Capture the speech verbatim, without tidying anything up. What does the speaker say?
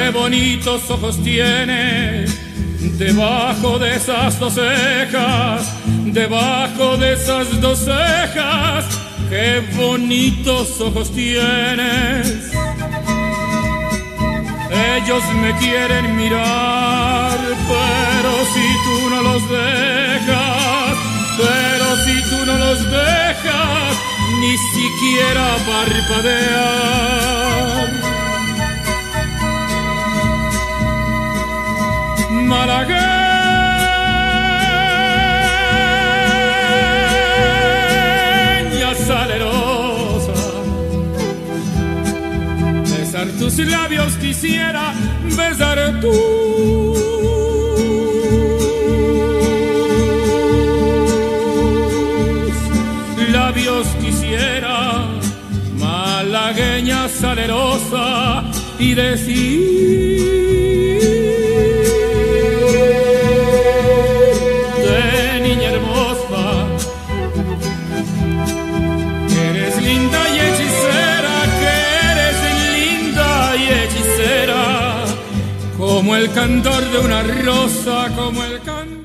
qué bonitos ojos tienes, debajo de esas dos cejas, debajo de esas dos cejas, qué bonitos ojos tienes. Ellos me quieren mirar, pero si tú no los dejas, pero si tú no los dejas, ni siquiera parpadear. Malagueña salerosa, besar tus labios quisiera, besar tus labios quisiera, malagueña salerosa, y decirte, niña hermosa, que eres linda y hechicera, que eres linda y hechicera, como el cantor de una rosa, como el cantor